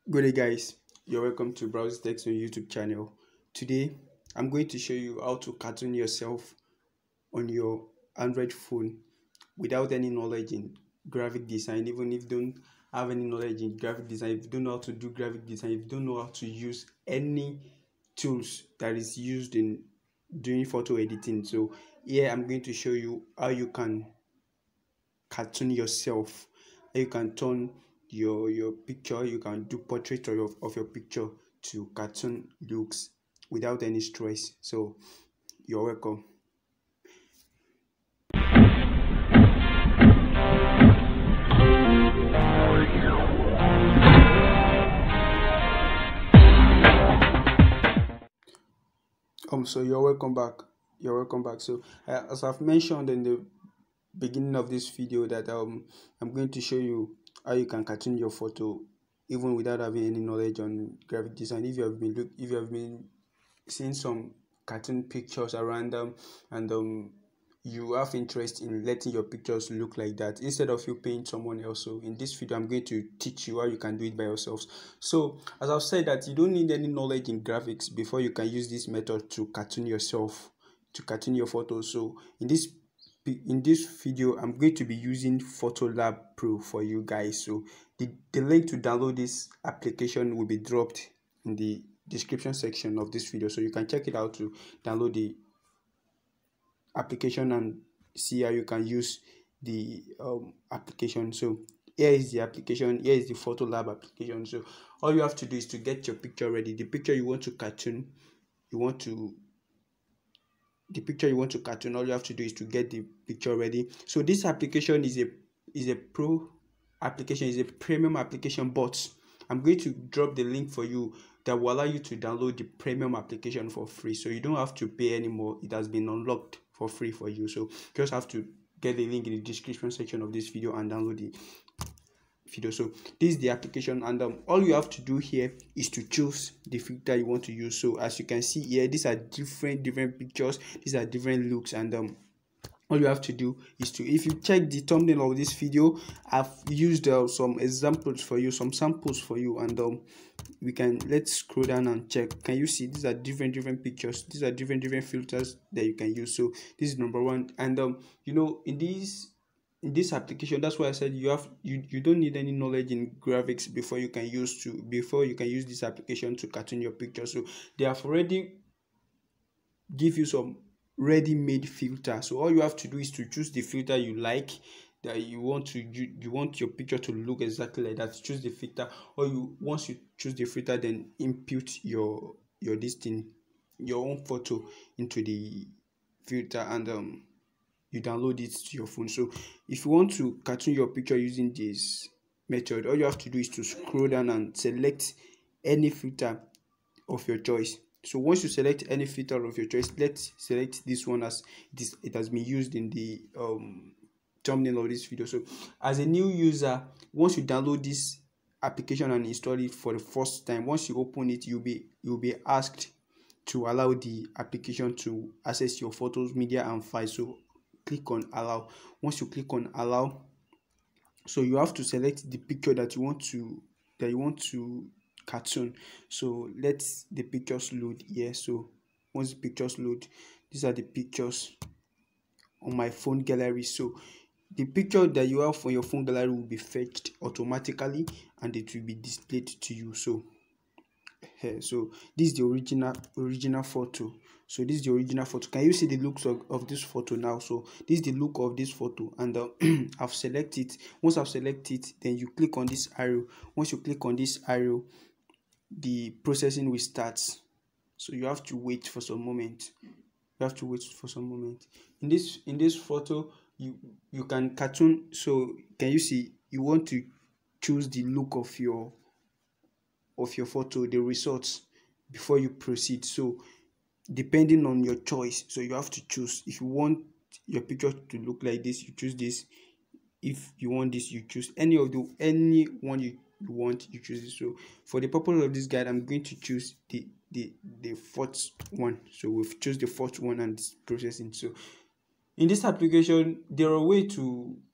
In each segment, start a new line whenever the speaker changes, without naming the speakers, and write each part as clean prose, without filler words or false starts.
Good day, guys. You're welcome to Browse Text on YouTube channel. Today, I'm going to show you how to cartoon yourself on your Android phone without any knowledge in graphic design. Even if you don't have any knowledge in graphic design, if you don't know how to do graphic design, if you don't know how to use any tools that is used in doing photo editing. So here I'm going to show you how you can cartoon yourself. You can turn your picture, you can do portrait of your picture to cartoon looks without any stress. So you're welcome. So you're welcome back. So as I've mentioned in the beginning of this video that I'm going to show you how you can cartoon your photo even without having any knowledge on graphic design. If you have been seeing some cartoon pictures around them, and you have interest in letting your pictures look like that instead of you paying someone else. So in this video I'm going to teach you how you can do it by yourselves. So as I've said, that you don't need any knowledge in graphics before you can use this method to cartoon yourself, to cartoon your photos. So in this video I'm going to be using Photolab Pro for you guys. So the link to download this application will be dropped in the description section of this video, so you can check it out to download the application and see how you can use the application. So here is the application, here is the Photolab application. So all you have to do is to get your picture ready, the picture you want to cartoon. All you have to do is to get the picture ready. So this application is a pro application, is a premium application, but I'm going to drop the link for you that will allow you to download the premium application for free, so you don't have to pay anymore. It has been unlocked for free for you. So just have to get the link in the description section of this video and download the video. So this is the application, and all you have to do here is to choose the filter you want to use. So as you can see here, these are different pictures, these are different looks, and all you have to do is to, if you check the thumbnail of this video, I've used some examples for you, some samples for you, and let's scroll down and check. Can you see these are different pictures, these are different filters that you can use. So this is number one, and in this application, that's why I said you don't need any knowledge in graphics before you can use this application to cartoon your picture. So they have already give you some ready-made filter. So all you have to do is to choose the filter you like, that you want your picture to look exactly like that. Choose the filter, or once you choose the filter, then input your your own photo into the filter, and you download it to your phone. So if you want to cartoon your picture using this method, all you have to do is to scroll down and select any filter of your choice. So once you select any filter of your choice, let's select this one as it has been used in the thumbnail of this video. So as a new user, once you download this application and install it for the first time, once you open it, you'll be asked to allow the application to access your photos, media, and files. So click on allow. Once you click on allow, so you have to select the picture that you want to cartoon. So let the pictures load here. So once the pictures load, these are the pictures on my phone gallery. So the picture that you have on your phone gallery will be fetched automatically and it will be displayed to you. So here, so this is the original photo. So this is the original photo. Can you see the looks of this photo now? So this is the look of this photo, and I've selected it. Once I've selected it, then you click on this arrow. Once you click on this arrow, the processing will start. So you have to wait for some moment. In this photo, you can cartoon. So can you see, you want to choose the look of your photo, the results, before you proceed. So depending on your choice, so you have to choose. If you want your picture to look like this, you choose this. If you want this, you choose any one you want, you choose it. So for the purpose of this guide, I'm going to choose the fourth one. So we've choose the fourth one and it's processing. So in this application, there are a way to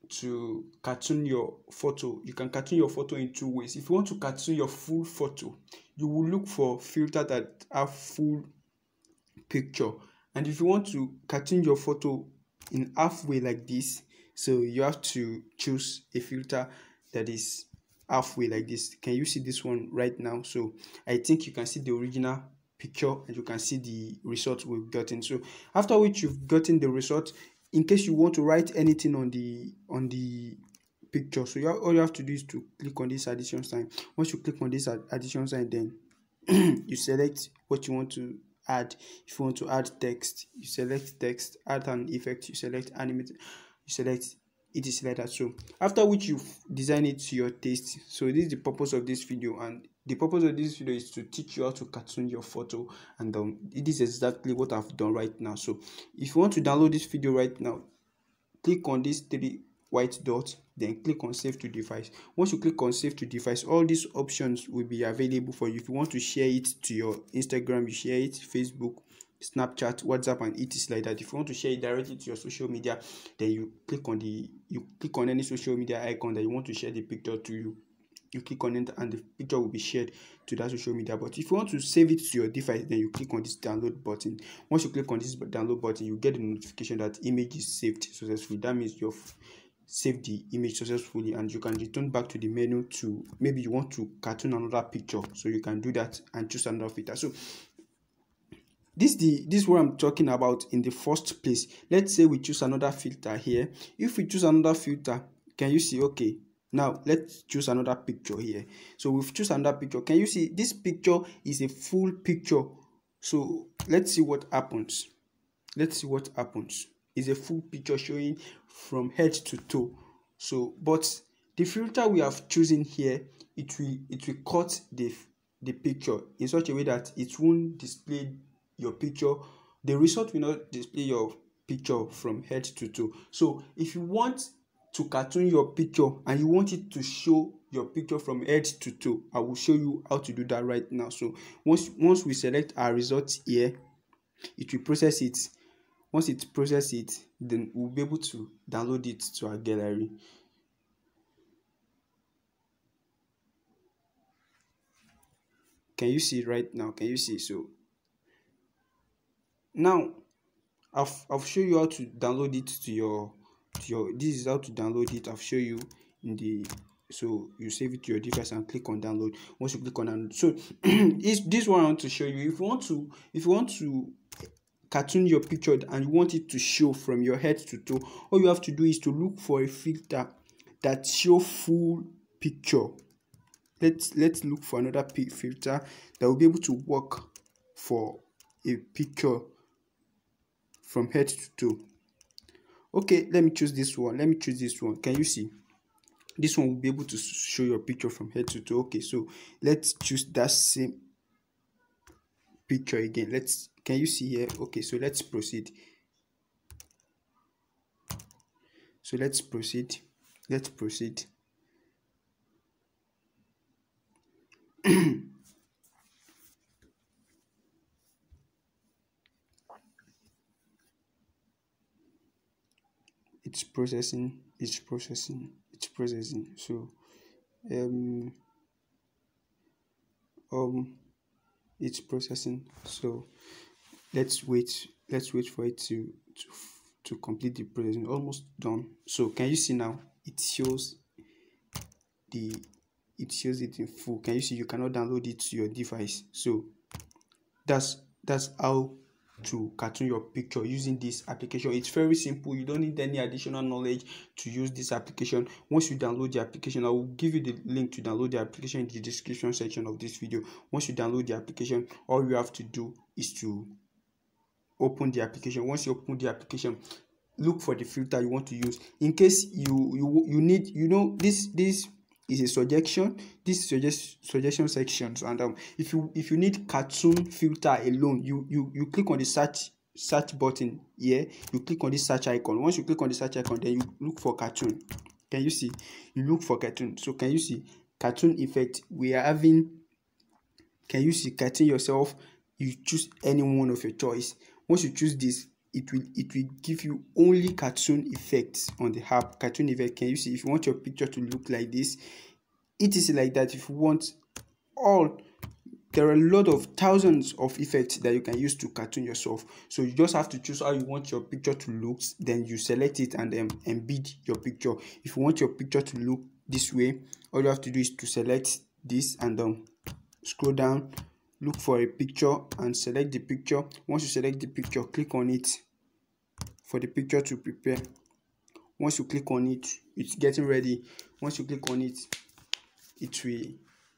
cartoon your photo, you can cartoon your photo in two ways. If you want to cartoon your full photo, you will look for filter that have full picture. And if you want to cartoon your photo in halfway like this, so you have to choose a filter that is halfway like this. Can you see this one right now? So I think you can see the original picture and you can see the result we've gotten. So after which you've gotten the result, in case you want to write anything on the picture, so all you have to do is to click on this addition sign. Once you click on this addition sign, then you select what you want to add. If you want to add text, you select text. Add an effect, you select animate, you select it is like that. So after which you design it to your taste. So this is the purpose of this video, and the purpose of this video is to teach you how to cartoon your photo, and it is exactly what I've done right now. So if you want to download this video right now, click on these three white dots, then click on save to device. Once you click on save to device, all these options will be available for you. If you want to share it to your Instagram, you share it, Facebook, Snapchat, WhatsApp, and it is like that. If you want to share it directly to your social media, then you click on any social media icon that you want to share the picture to. You click on it and the picture will be shared to that social media. But if you want to save it to your device, then you click on this download button. Once you click on this download button, you get the notification that image is saved successfully. That means you've saved the image successfully, and you can return back to the menu to maybe you want to cartoon another picture, so you can do that and choose another filter. So this is what I'm talking about in the first place. Let's say we choose another filter here. If we choose another filter, can you see? Okay, now let's choose another picture here. So we've choose another picture. Can you see this picture is a full picture? So let's see what happens. Let's see what happens. It's a full picture showing from head to toe. So but the filter we have chosen here, it will cut the picture in such a way that it won't display your picture. The result will not display your picture from head to toe. So if you want to cartoon your picture and you want it to show your picture from head to toe, I will show you how to do that right now. So once we select our results here, it will process it. Once it processes it, then we'll be able to download it to our gallery. Can you see right now? Can you see? So now I've shown you how to download it to your this is how to download it. I've shown you in the, so you save it to your device and click on download. Once you click on download, so this one I want to show you. If you want to cartoon your picture and you want it to show from your head to toe, all you have to do is to look for a filter that show full picture. Let's look for another filter that will be able to work for a picture from head to toe. Okay, let me choose this one. Can you see? This one will be able to show your picture from head to toe. Okay, so let's choose that same picture again. Can you see here? Okay, so let's proceed. Let's proceed. It's processing. So it's processing. So let's wait for it to complete the processing. Almost done. So can you see now? It shows it in full. Can you see? You cannot download it to your device. So that's how to cartoon your picture using this application. It's very simple. You don't need any additional knowledge to use this application. Once you download the application, I will give you the link to download the application in the description section of this video. Once you download the application, all you have to do is to open the application. Once you open the application, look for the filter you want to use. In case you need, this is a suggestion. This is suggestion sections, and if you need cartoon filter alone, you click on the search button here. You click on this search icon. Once you click on the search icon, then you look for cartoon. Can you see? You look for cartoon. So can you see cartoon effect? We are having, can you see cartoon yourself? You choose any one of your choice. Once you choose this, it will give you only cartoon effects on the app. Cartoon effect, can you see? If you want your picture to look like this, it is like that. If you want all, there are a lot of thousands of effects that you can use to cartoon yourself. So you just have to choose how you want your picture to look, then you select it and embed your picture. If you want your picture to look this way, all you have to do is to select this and scroll down, look for a picture and select the picture. Once you select the picture, click on it for the picture to prepare. Once you click on it, it's getting ready. Once you click on it, it will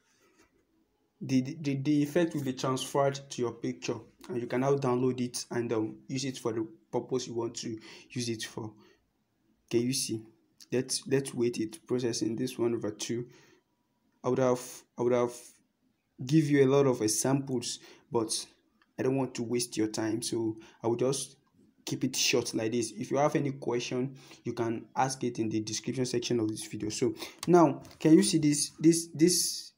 the effect will be transferred to your picture, and you can now download it and use it for the purpose you want to use it for. Can you see? Let's wait it processing. This 1/2. I would have give you a lot of examples, but I don't want to waste your time, so I will just keep it short like this. If you have any question, you can ask it in the description section of this video. So now, can you see this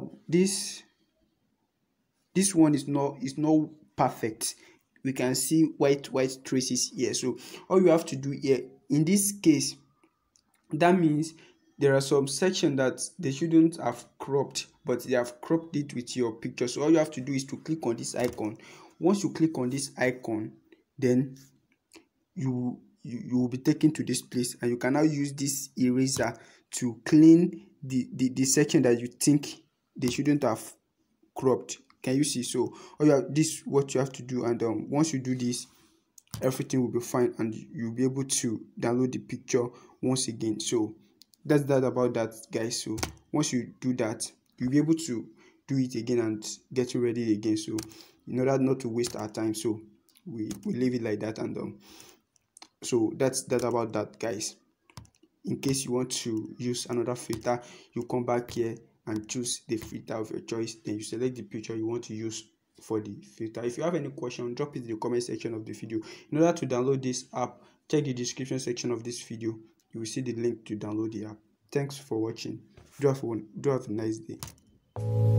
one is not perfect. We can see white traces here. So all you have to do here in this case, that means there are some sections that they shouldn't have cropped, but they have cropped it with your picture. So all you have to do is to click on this icon. Once you click on this icon, then you will be taken to this place, and you can now use this eraser to clean the section that you think they shouldn't have cropped. Can you see? So this is what you have to do, and once you do this, everything will be fine and you'll be able to download the picture once again. So that's that about that, guys. So once you do that, you'll be able to do it again and get ready again. So in order not to waste our time, so we leave it like that, and so that's that about that, guys. In case you want to use another filter, you come back here and choose the filter of your choice, then you select the picture you want to use for the filter. If you have any question, drop it in the comment section of the video. In order to download this app, check the description section of this video. You will see the link to download the app. Thanks for watching. Do have a nice day.